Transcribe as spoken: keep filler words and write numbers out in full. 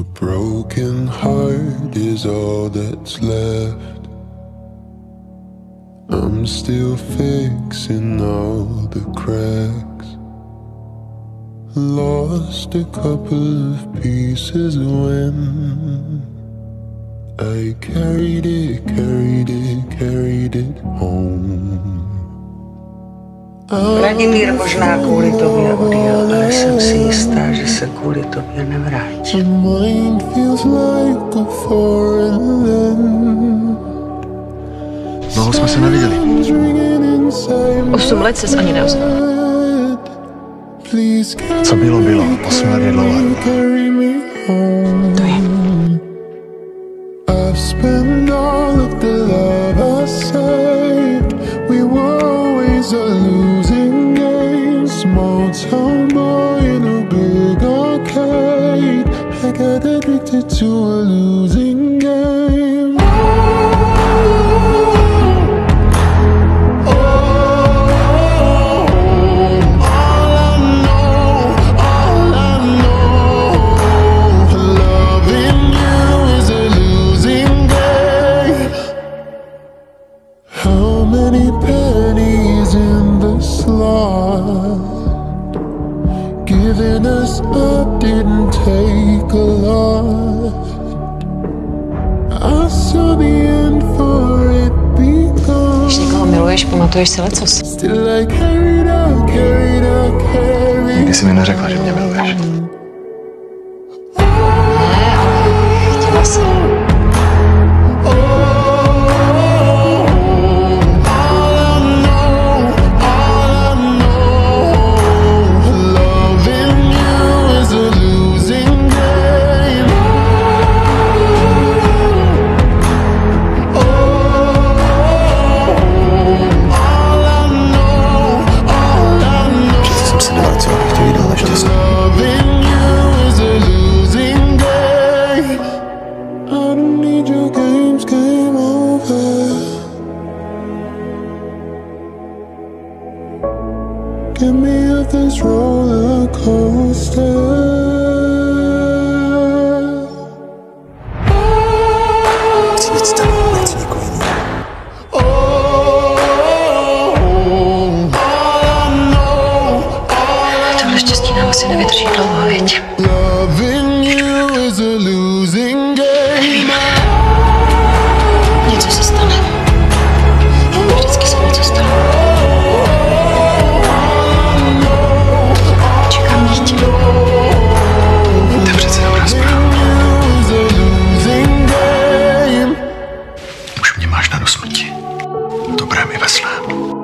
A broken heart is all that's left. I'm still fixing all the cracks. Lost a couple of pieces when I carried it, carried it, carried it home. Vladimír možná kvůli tobě odjel, ale jsem si jistá, že se kvůli tobě nevrátí. Dlouho jsme se neviděli. Osm let ses ani neozval. Co bylo, bylo. Osm let je dlouhé. To je. Small town boy in a big arcade. I got addicted to a losing game. Oh, oh, oh, all I know, all I know, loving you is a losing game. How many pennies in the slot? Giving us up didn't take a lot. I saw the end for it begun. Když někoho miluješ, pamatuješ si lecos. Still I carried out, carried out, carried. Nikdy jsi mi neřekla, že mě miluješ. Ne, ale chtěla jsem. Get me off this roller coaster. Víc tam, nechci nikoho jiného. Tohle štěstí nám asi nevydrží dlouho, věď? Něco se stane. Vždycky se něco stane. Čekám dítě. To je přece dobrá zpráva. Už mě máš na dosmrti. Dobré mi ve sném.